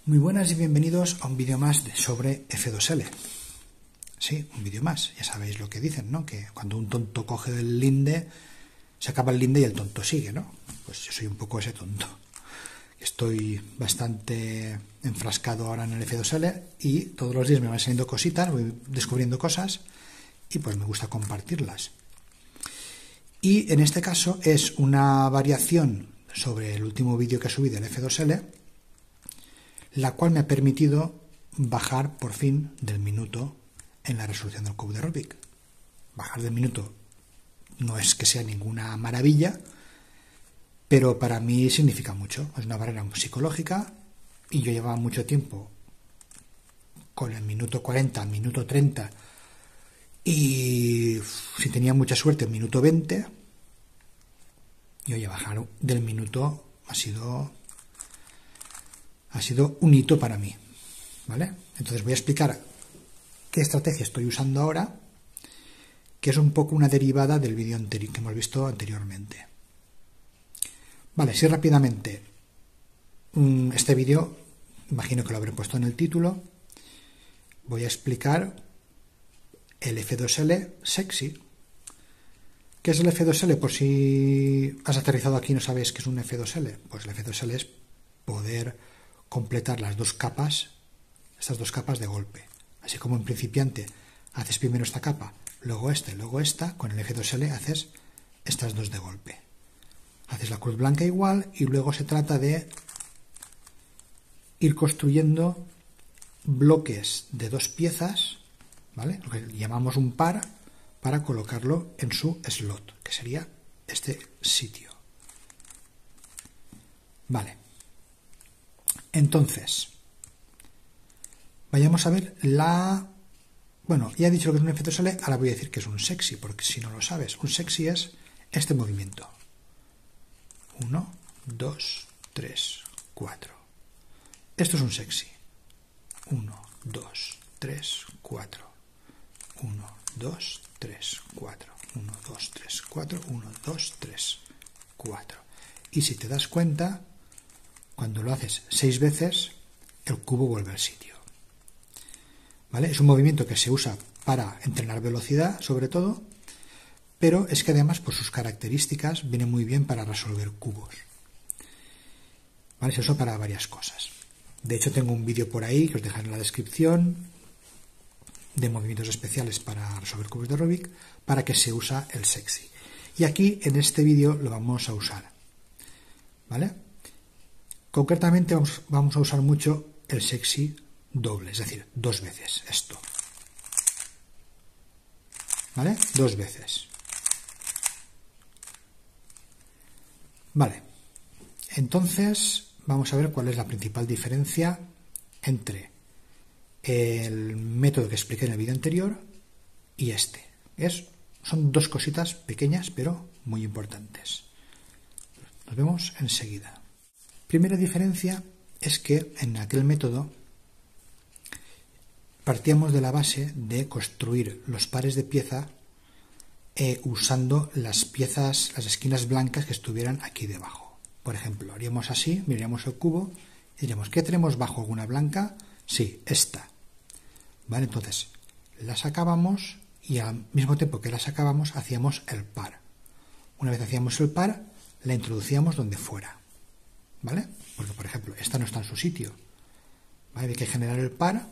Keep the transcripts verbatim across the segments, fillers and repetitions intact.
Muy buenas y bienvenidos a un vídeo más de sobre F dos L. Sí, un vídeo más. Ya sabéis lo que dicen, ¿no? Que cuando un tonto coge el linde, se acaba el linde y el tonto sigue, ¿no? Pues yo soy un poco ese tonto. Estoy bastante enfrascado ahora en el F dos L y todos los días me van saliendo cositas, voy descubriendo cosas y pues me gusta compartirlas. Y en este caso es una variación sobre el último vídeo que subí del F dos L, la cual me ha permitido bajar por fin del minuto en la resolución del cubo de Rubik. Bajar del minuto no es que sea ninguna maravilla, pero para mí significa mucho. Es una barrera psicológica y yo llevaba mucho tiempo con el minuto cuarenta, minuto treinta y si tenía mucha suerte el minuto veinte, y oye, bajar del minuto ha sido ha sido un hito para mí, ¿vale? Entonces voy a explicar qué estrategia estoy usando ahora, que es un poco una derivada del vídeo anterior que hemos visto anteriormente. Vale, sí, rápidamente, este vídeo, imagino que lo habré puesto en el título, voy a explicar el F dos L sexy. ¿Qué es el F dos L? Por si has aterrizado aquí y no sabes qué es un F dos L. Pues el F dos L es poder completar las dos capas, estas dos capas de golpe. Así como en principiante haces primero esta capa, luego esta, luego esta, con el F dos L haces estas dos de golpe. Haces la cruz blanca igual y luego se trata de ir construyendo bloques de dos piezas, ¿vale? Lo que llamamos un par, para colocarlo en su slot, que sería este sitio. Vale. Entonces, vayamos a ver la... Bueno, ya he dicho lo que es un F dos L, ahora voy a decir que es un sexy, porque si no lo sabes, un sexy es este movimiento. uno, dos, tres, cuatro. Esto es un sexy. uno, dos, tres, cuatro. uno, dos, tres, cuatro. uno, dos, tres, cuatro. uno, dos, tres, cuatro. Y si te das cuenta, cuando lo haces seis veces, el cubo vuelve al sitio. ¿Vale? Es un movimiento que se usa para entrenar velocidad, sobre todo, pero es que además, por sus características, viene muy bien para resolver cubos. ¿Vale? Se usa para varias cosas. De hecho, tengo un vídeo por ahí que os dejaré en la descripción de movimientos especiales para resolver cubos de Rubik, para que se usa el sexy. Y aquí, en este vídeo, lo vamos a usar. ¿Vale? Concretamente vamos, vamos a usar mucho el sexy doble, es decir, dos veces esto. ¿Vale? Dos veces. Vale. Entonces, vamos a ver cuál es la principal diferencia entre el método que expliqué en el vídeo anterior y este. Es, son dos cositas pequeñas, pero muy importantes. Nos vemos enseguida. Primera diferencia es que en aquel método partíamos de la base de construir los pares de pieza eh, usando las piezas, las esquinas blancas que estuvieran aquí debajo. Por ejemplo, haríamos así, miraríamos el cubo y diríamos, ¿qué tenemos bajo alguna blanca? Sí, esta. ¿Vale? Entonces, la sacábamos y al mismo tiempo que la sacábamos hacíamos el par. Una vez hacíamos el par, la introducíamos donde fuera. ¿Vale? Porque, por ejemplo, esta no está en su sitio. ¿Vale? Hay que generar el par.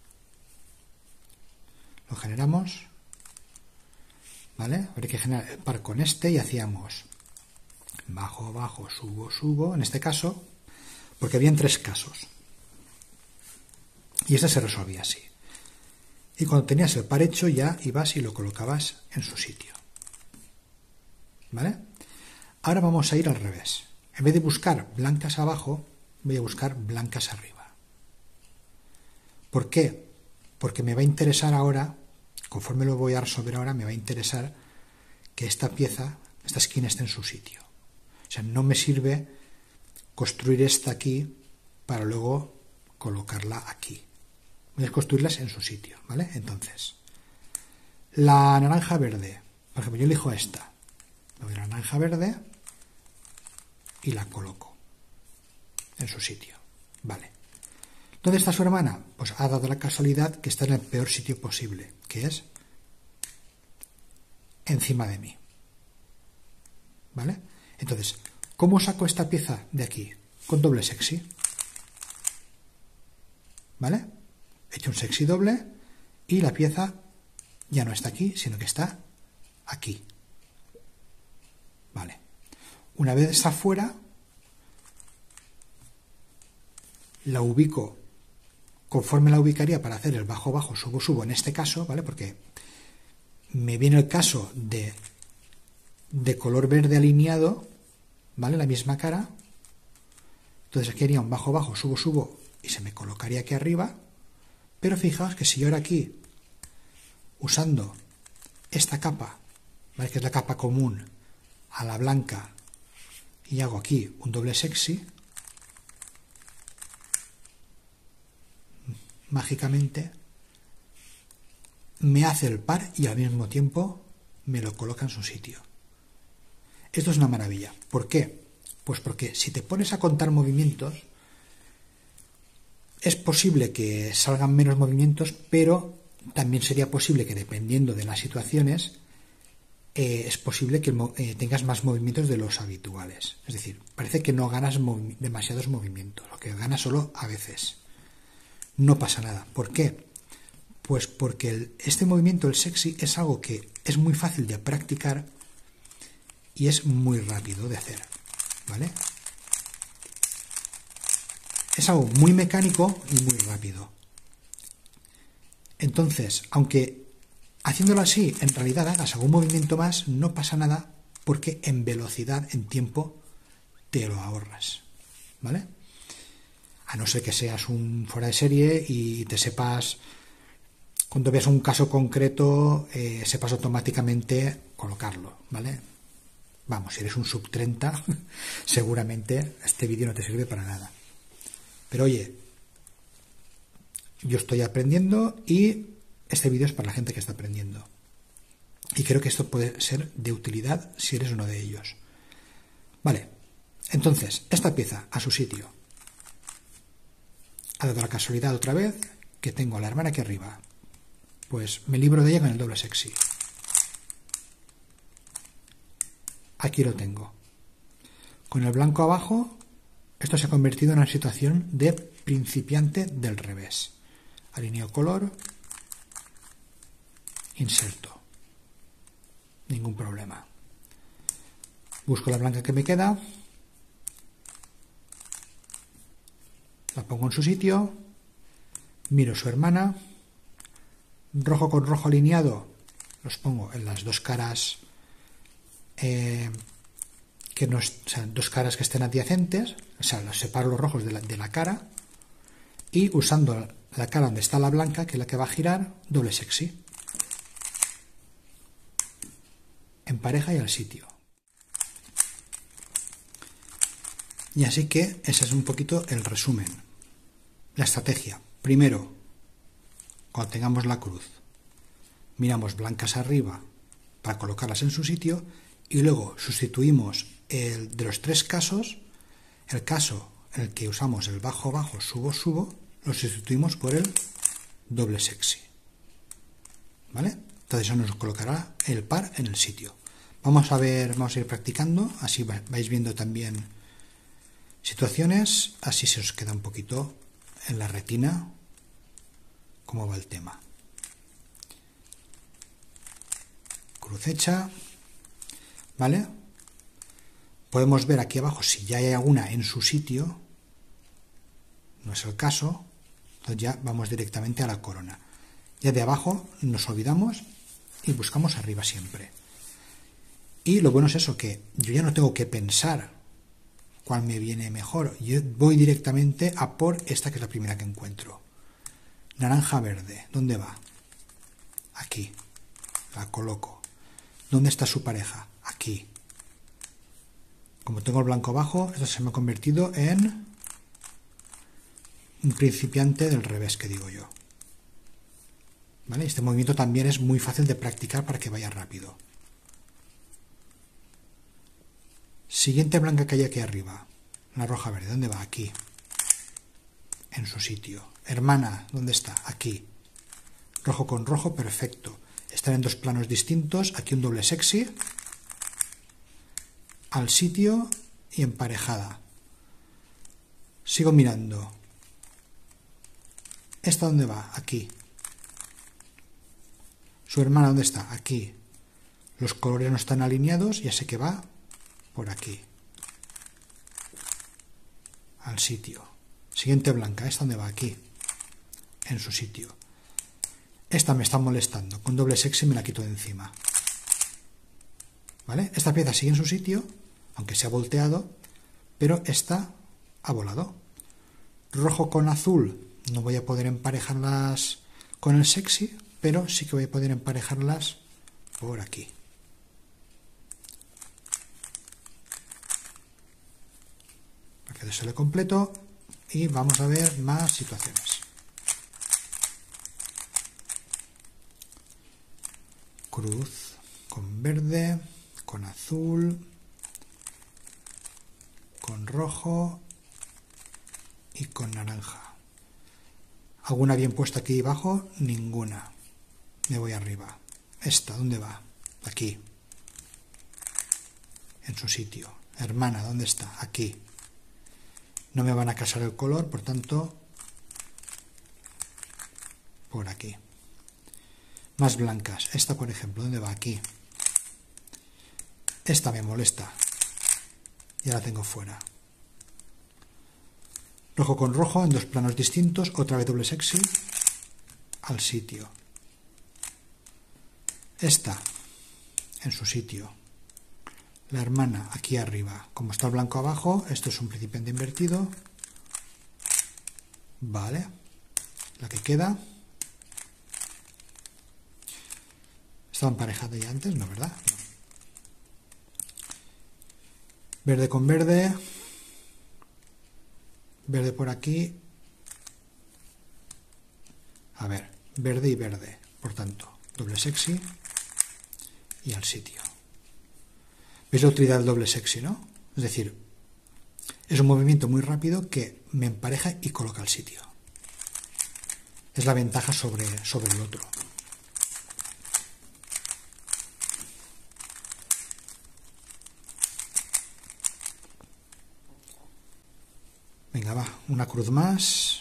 Lo generamos. ¿Vale? Habría que generar el par con este y hacíamos bajo, bajo, subo, subo. En este caso, porque habían tres casos. Y este se resolvía así. Y cuando tenías el par hecho, ya ibas y lo colocabas en su sitio. ¿Vale? Ahora vamos a ir al revés. En vez de buscar blancas abajo, voy a buscar blancas arriba. ¿Por qué? Porque me va a interesar ahora, conforme lo voy a resolver ahora, me va a interesar que esta pieza, esta esquina esté en su sitio. O sea, no me sirve construir esta aquí para luego colocarla aquí. Voy a construirlas en su sitio, ¿vale? Entonces, la naranja verde, por ejemplo, yo elijo esta. Le doy la naranja verde y la coloco en su sitio. Vale. ¿Dónde está su hermana? Pues ha dado la casualidad que está en el peor sitio posible, que es encima de mí. ¿Vale? Entonces, ¿cómo saco esta pieza de aquí? Con doble sexy. ¿Vale? He hecho un sexy doble y la pieza ya no está aquí, sino que está aquí. Vale. Una vez está fuera, la ubico conforme la ubicaría para hacer el bajo bajo subo subo en este caso, ¿vale? Porque me viene el caso de de color verde alineado, ¿vale? La misma cara. Entonces aquí haría un bajo bajo subo subo y se me colocaría aquí arriba. Pero fijaos que si yo ahora aquí, usando esta capa, ¿vale? Que es la capa común a la blanca, y hago aquí un doble sexy, mágicamente me hace el par y al mismo tiempo me lo coloca en su sitio. Esto es una maravilla. ¿Por qué? Pues porque si te pones a contar movimientos, es posible que salgan menos movimientos, pero también sería posible que, dependiendo de las situaciones, eh, es posible que eh, tengas más movimientos de los habituales. Es decir, parece que no ganas movi- demasiados movimientos, o que ganas solo a veces. No pasa nada. ¿Por qué? Pues porque el, este movimiento, el sexy, es algo que es muy fácil de practicar y es muy rápido de hacer, ¿vale? Es algo muy mecánico y muy rápido. Entonces, aunque haciéndolo así en realidad hagas algún movimiento más, no pasa nada, porque en velocidad, en tiempo, te lo ahorras, ¿vale? A no ser que seas un fuera de serie y te sepas, cuando veas un caso concreto, eh, sepas automáticamente colocarlo, ¿vale? Vamos, si eres un sub treinta, seguramente este vídeo no te sirve para nada. Pero oye, yo estoy aprendiendo y este vídeo es para la gente que está aprendiendo. Y creo que esto puede ser de utilidad si eres uno de ellos. Vale, entonces, esta pieza a su sitio. Ha dado la casualidad otra vez que tengo a la hermana aquí arriba. Pues me libro de ella con el doble sexy. Aquí lo tengo. Con el blanco abajo, esto se ha convertido en una situación de principiante del revés. Alineo color, inserto. Ningún problema. Busco la blanca que me queda. La pongo en su sitio. Miro su hermana. Rojo con rojo alineado. Los pongo en las dos caras eh, que no es, o sea, dos caras que estén adyacentes. O sea, los separo los rojos de la, de la cara. Y usando la cara donde está la blanca, que es la que va a girar, doble sexy. En pareja y al sitio. Y así que ese es un poquito el resumen. La estrategia. Primero, cuando tengamos la cruz, miramos blancas arriba para colocarlas en su sitio y luego sustituimos el de los tres casos, el caso en el que usamos el bajo bajo subo subo, lo sustituimos por el doble sexy. ¿Vale? Entonces eso nos colocará el par en el sitio. Vamos a ver, vamos a ir practicando, así vais viendo también situaciones, así se os queda un poquito en la retina cómo va el tema. Cruz hecha, ¿vale? Podemos ver aquí abajo si ya hay alguna en su sitio, no es el caso, entonces ya vamos directamente a la corona. Ya de abajo nos olvidamos y buscamos arriba siempre. Y lo bueno es eso, que yo ya no tengo que pensar cuál me viene mejor. Yo voy directamente a por esta, que es la primera que encuentro. Naranja verde. ¿Dónde va? Aquí. La coloco. ¿Dónde está su pareja? Aquí. Como tengo el blanco abajo, esto se me ha convertido en un principiante del revés, que digo yo. ¿Vale? Este movimiento también es muy fácil de practicar para que vaya rápido. Siguiente blanca que hay aquí arriba. La roja verde. ¿Dónde va? Aquí. En en su sitio. Hermana, ¿dónde está? Aquí. Rojo con rojo, perfecto. Están en dos planos distintos. Aquí un doble sexy. Al sitio y emparejada. Sigo mirando. ¿Esta dónde va? Aquí. Su hermana, ¿dónde está? Aquí. Los colores no están alineados, ya sé que va por aquí. Al sitio. Siguiente blanca, ¿esta dónde va? Aquí. En su sitio. Esta me está molestando. Con doble sexy me la quito de encima. ¿Vale? Esta pieza sigue en su sitio, aunque se ha volteado, pero esta ha volado. Rojo con azul, no voy a poder emparejarlas con el sexy, pero sí que voy a poder emparejarlas por aquí. F dos L completo y vamos a ver más situaciones. Cruz con verde, con azul, con rojo y con naranja. ¿Alguna bien puesta aquí abajo? Ninguna. Me voy arriba. Esta, ¿dónde va? Aquí. En su sitio. Hermana, ¿dónde está? Aquí. No me van a casar el color, por tanto, por aquí. Más blancas. Esta, por ejemplo, ¿dónde va? Aquí. Esta me molesta. Ya la tengo fuera. Rojo con rojo en dos planos distintos. Otra vez doble sexy. Al sitio. Esta en su sitio. La hermana aquí arriba. Como está el blanco abajo, esto es un principiante invertido. Vale. La que queda. Estaba emparejada ya antes, ¿no, verdad? No. Verde con verde. Verde por aquí. A ver, verde y verde. Por tanto, doble sexy y al sitio. ¿Veis la utilidad del doble sexy, no? Es decir, es un movimiento muy rápido que me empareja y coloca al sitio. Es la ventaja sobre, sobre el otro. Venga, va, una cruz más.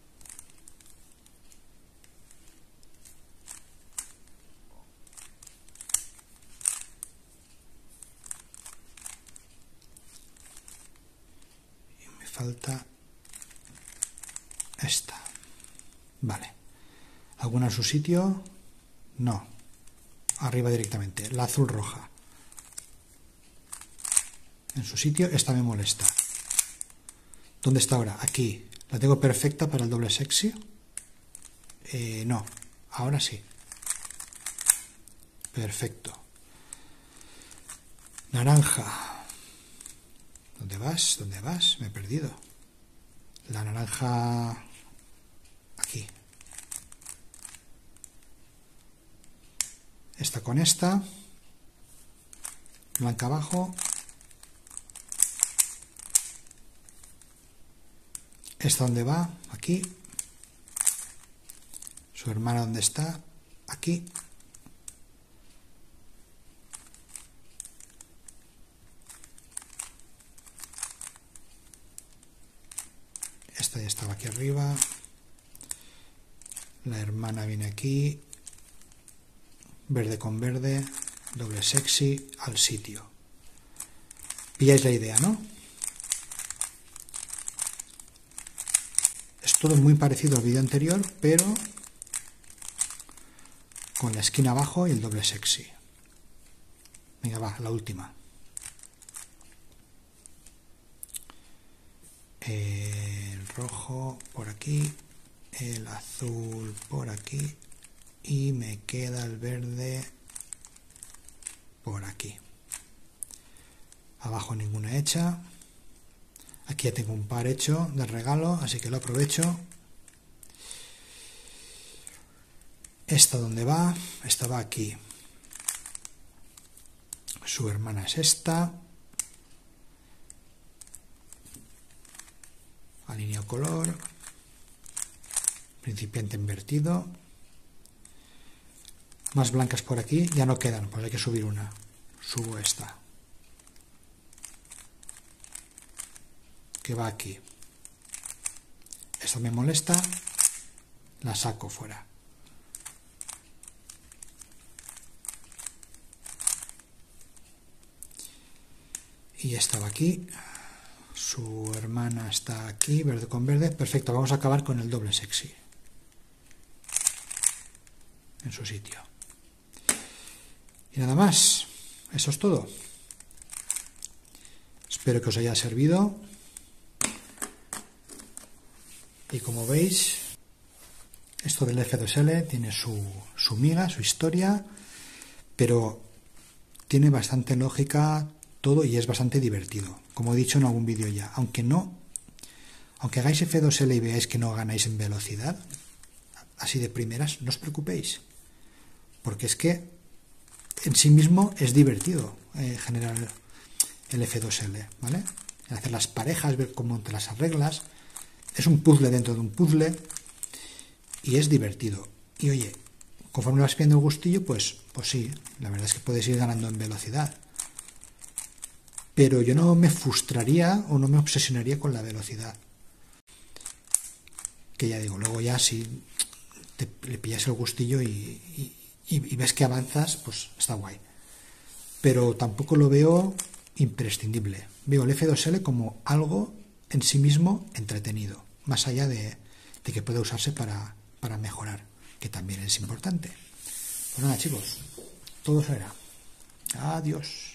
Y me falta esta. Vale. ¿Alguna en su sitio? No. Arriba directamente. La azul roja. En su sitio, esta me molesta. ¿Dónde está ahora? Aquí. ¿La tengo perfecta para el doble sexy? Eh, no. Ahora sí. Perfecto. Naranja. ¿Dónde vas? ¿Dónde vas? Me he perdido. La naranja... Aquí. Esta con esta. Blanca abajo. ¿Esta dónde va? Aquí. ¿Su hermana dónde está? Aquí. Esta ya estaba aquí arriba. La hermana viene aquí. Verde con verde. Doble sexy al sitio. Pilláis la idea, ¿no? Todo muy parecido al vídeo anterior, pero con la esquina abajo y el doble sexy. Venga, va, la última. El rojo por aquí, el azul por aquí y me queda el verde por aquí. Abajo ninguna hecha. Aquí ya tengo un par hecho de regalo, así que lo aprovecho. ¿Esta dónde va? Esta va aquí. Su hermana es esta. Alineo color. principiante invertido. Más blancas por aquí, ya no quedan, pues hay que subir una. Subo esta, que va aquí. Esto me molesta, la saco fuera. Y esta va aquí. Su hermana está aquí, verde con verde. Perfecto, vamos a acabar con el doble sexy en su sitio. Y nada más, eso es todo. Espero que os haya servido. Y como veis, esto del F dos L tiene su, su miga, su historia, pero tiene bastante lógica todo y es bastante divertido, como he dicho en algún vídeo ya. Aunque no, aunque hagáis F dos L y veáis que no ganáis en velocidad, así de primeras, no os preocupéis, porque es que en sí mismo es divertido eh, generar el F dos L, ¿vale? Hacer las parejas, ver cómo te las arreglas. Es un puzzle dentro de un puzzle y es divertido. Y oye, conforme vas viendo el gustillo, pues, pues sí, la verdad es que puedes ir ganando en velocidad. Pero yo no me frustraría o no me obsesionaría con la velocidad. Que ya digo, luego ya si te, le pillas el gustillo y, y, y ves que avanzas, pues está guay. Pero tampoco lo veo imprescindible. Veo el F dos L como algo en sí mismo entretenido, más allá de, de que pueda usarse para, para mejorar, que también es importante. Pues nada, chicos, todo será. Adiós.